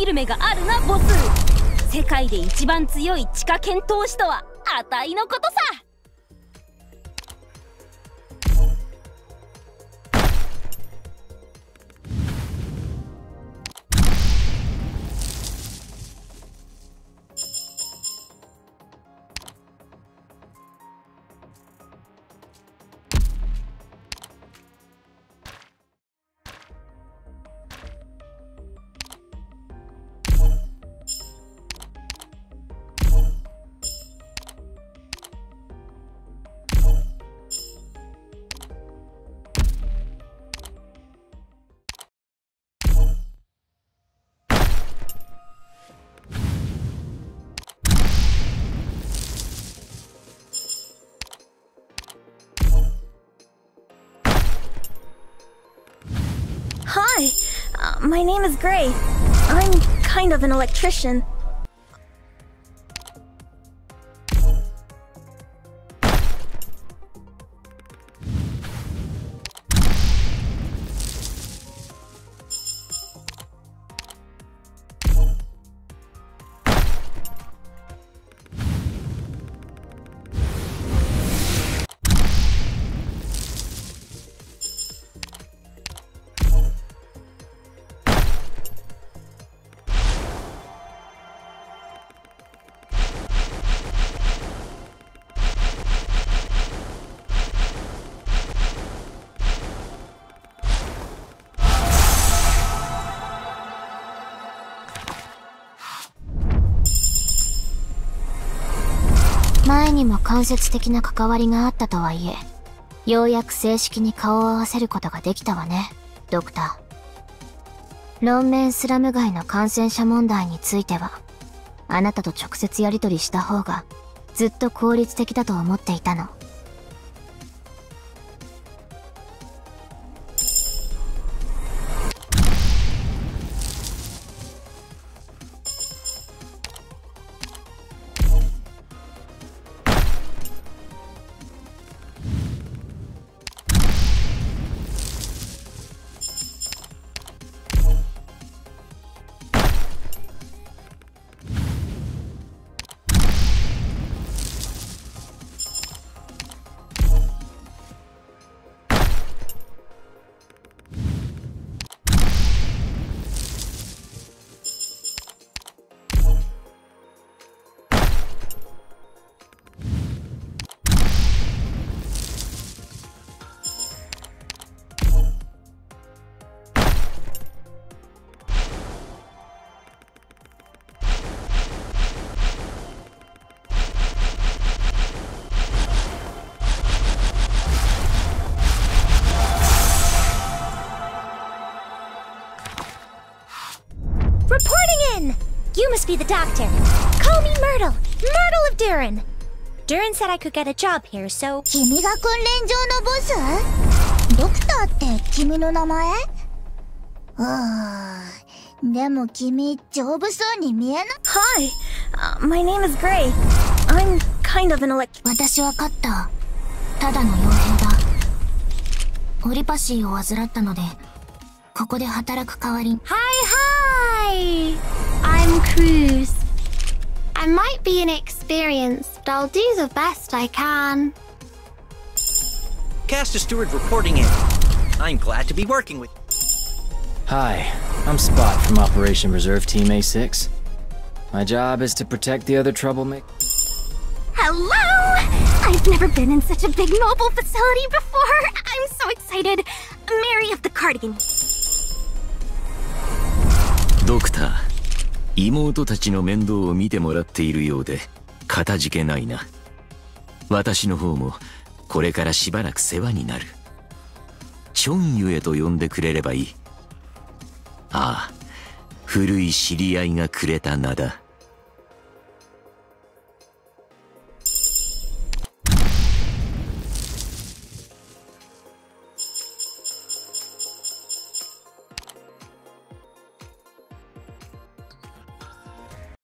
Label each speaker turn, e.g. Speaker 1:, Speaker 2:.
Speaker 1: る目があるなボス。世界で一番強い地下剣闘士とはあたいのことさ。
Speaker 2: Hi, my name is Gray. I'm kind of an electrician.
Speaker 3: 「前にも間接的な関わりがあったとはいえ、ようやく正式に顔を合わせることができたわね、ドクター。ロンメンスラム街の感染者問題については、あなたと直接やり取りした方がずっと効率的だと思っていたの。
Speaker 2: Reporting in! You must be the doctor. Call me Myrtle. Myrtle of Durin. Durin said I could get a job here, so...
Speaker 4: 君が訓練場のボス？ドクターって君の名前？でも君、丈夫そうに見えな。
Speaker 2: Hi, my name is Gray. I'm kind of an electrician.
Speaker 3: 私はカッター。ただの傭兵だ。オリパシーを患ったので、ここで働く代わりに。
Speaker 5: Hi! I'm Cruz. I might be inexperienced, but I'll do the best I can.
Speaker 6: Caster Stewart reporting in. I'm glad to be working with.
Speaker 7: Hi, I'm Spot from Operation Reserve Team A6. My job is to protect the other troublemakers.
Speaker 1: Hello! I've never been in such a big mobile facility before. I'm so excited. Mary of the Cardigan.
Speaker 8: ドクター、妹たちの面倒を見てもらっているようで、かたじけないな。私の方も、これからしばらく世話になる。チョンユエと呼んでくれればいい。ああ、古い知り合いがくれた名だ。